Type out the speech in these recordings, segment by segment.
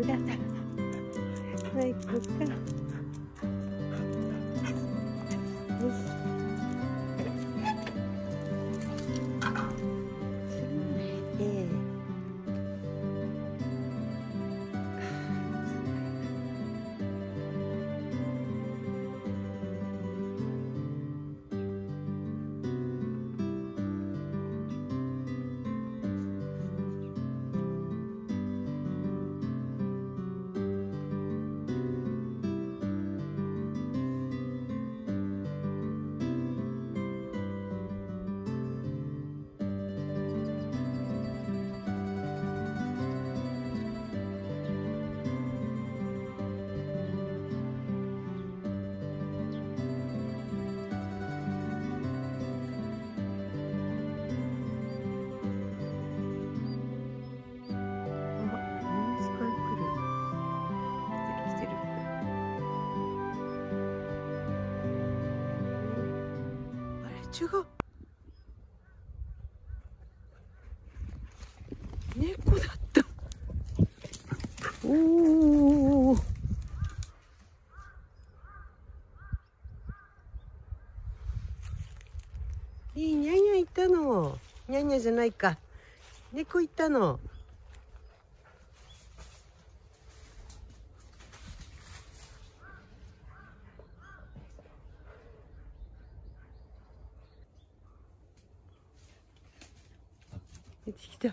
だ。はい、こっから。よし。違う。猫だった。おお。いい、ニャンニャンいたの。ニャンニャンじゃないか。猫いたの。出てきた。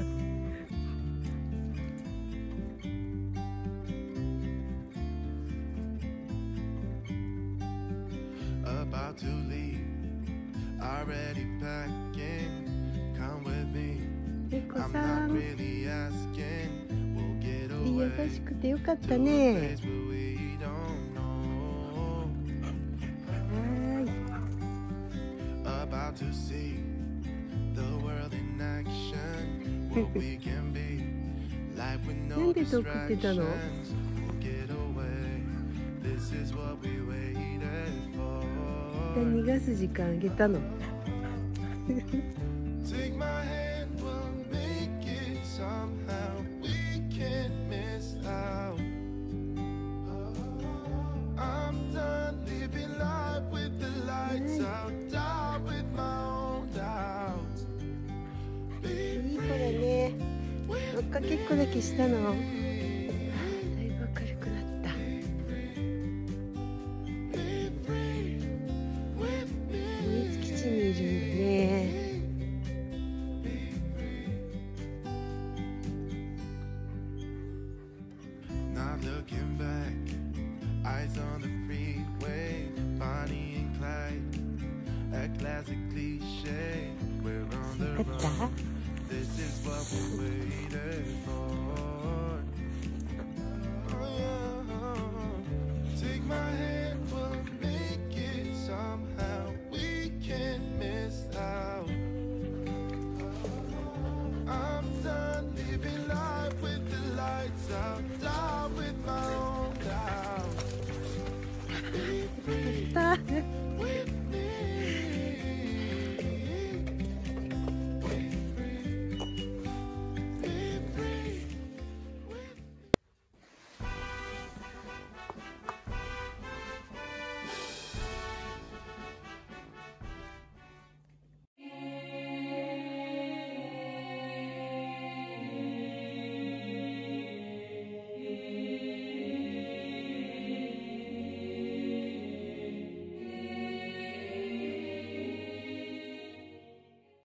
About to leave, already packing. Come with me. I'm not really asking. We'll get away. 優しくてよかったね。 About to see the world in action. What we can be like with no distractions. We'll get away. This is what we waited for. 逃がす時間あげたの。 Take my hand, we'll make it somehow. We can't miss out. I'm done living life with the lights out. Die with my own doubts. いい子だね。追っかけっこだけしたの。だいぶ明るくなった。秘密基地にいるんだね。 Not looking back, eyes on the freeway, Bonnie and Clyde, a classic cliche. We're on the road. This is what we waited for. Oh, yeah. Take my hand, we'll make it somehow. We can't miss out. I'm done living life with the lights out. Die with my own doubts. Be free.